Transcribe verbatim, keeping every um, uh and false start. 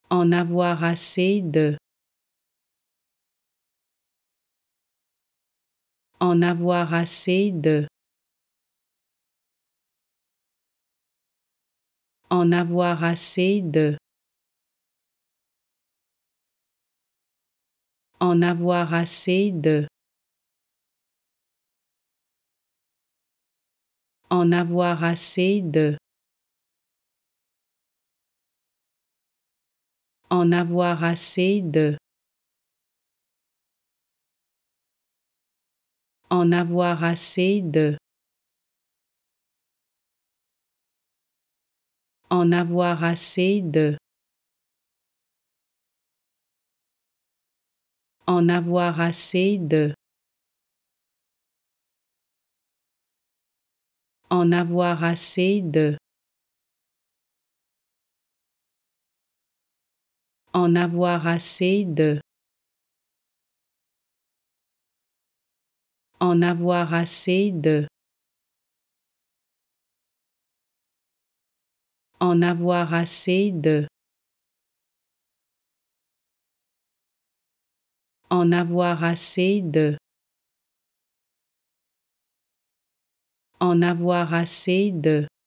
En avoir assez de. En avoir assez de. En avoir assez de. En avoir assez de. En avoir assez de. En avoir assez de. En avoir assez de. En avoir assez de. En avoir assez de. En avoir assez de. En avoir assez de. En avoir assez de. En avoir assez de. En avoir assez de. En avoir assez de.